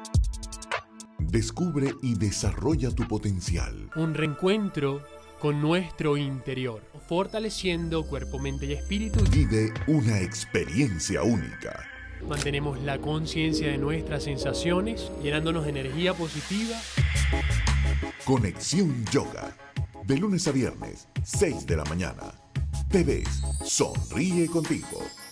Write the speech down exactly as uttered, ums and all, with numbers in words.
Descubre y desarrolla tu potencial. Un reencuentro con nuestro interior, fortaleciendo cuerpo, mente y espíritu. Vive una experiencia única. Mantenemos la conciencia de nuestras sensaciones, llenándonos de energía positiva. Conexión Yoga. De lunes a viernes, seis de la mañana. Te ves, sonríe contigo.